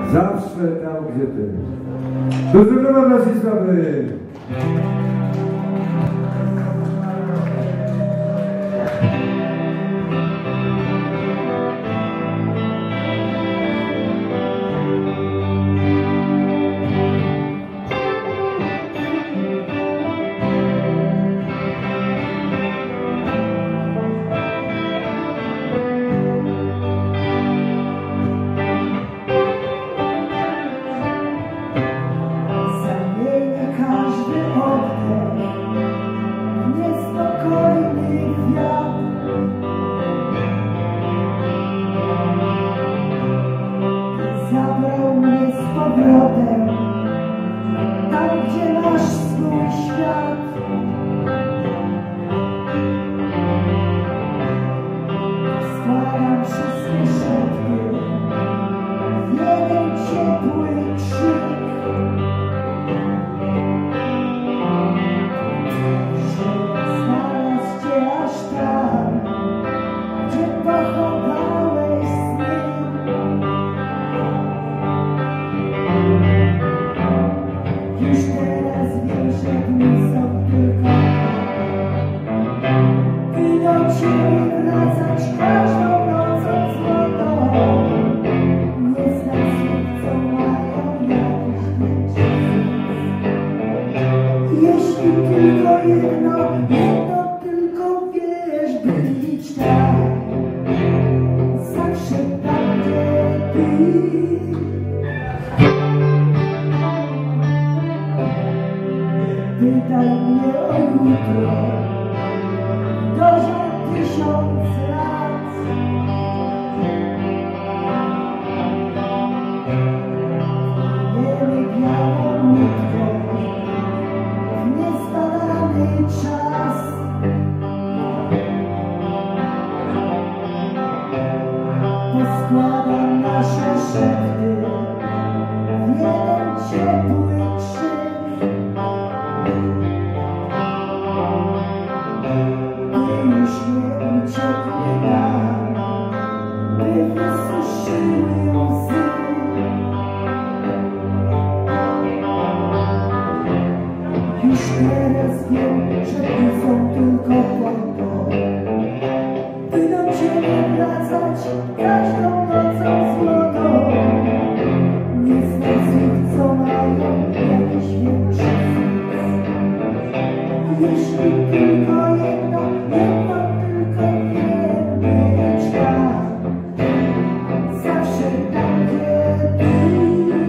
Zawsze tam, gdzie ty. Do zdrowia naszej sprawy. Zabrał mnie z powrotem tam, gdzie masz swój świat. Składam wszystkie szepty w jeden ciepły krzyk, że znalazł cię aż tam, gdzie pochowałeś sny. Już teraz wiem, że dni są tylko i do ciebie wracać każdą nocą złotą. Nie znam słów, co mają jakiś większy sens. Jeśli tylko jedno tylko wiesz, być tak, zawsze tam, gdzie ty. Pytaj mnie o jutro, dożę 1000 lat. Płyniemy białą łódką w niezbadany czas. Poskładam nasze szepty w jeden ciepły krzyk. Już nie uciekły nam, by wysuszyły łzy. Już teraz wiem, że tu są tylko po to, by do ciebie wracać każdą nocą złotą. Nie znam słów, co mają jakiś większy sens. Jeśli tylko jedno tylko wiem, być tam, zawsze tam, gdzie ty.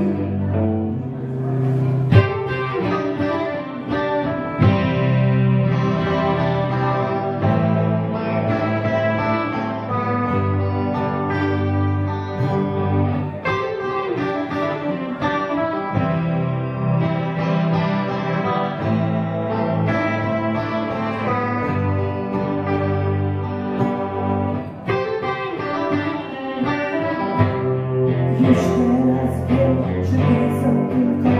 Już teraz wiem, że nie są tylko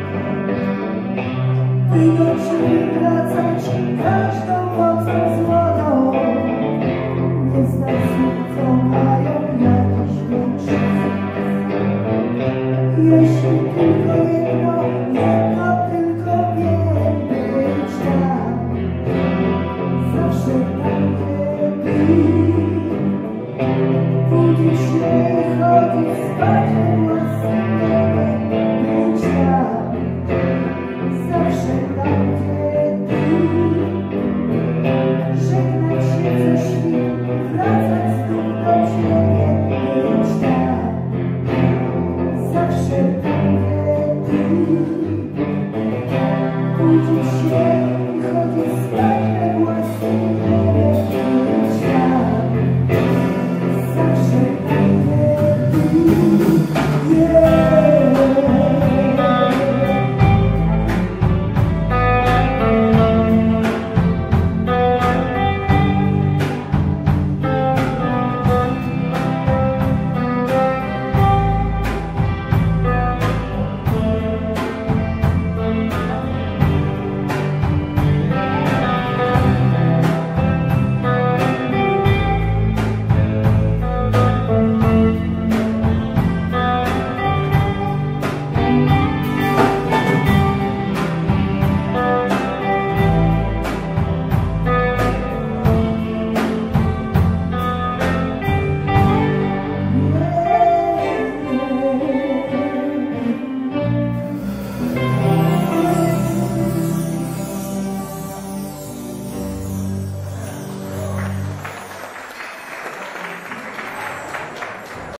by do ciebie wracać każdą nocą złotą. Nie znam słów, co mają jakiś większy sens. Jeśli tylko jedno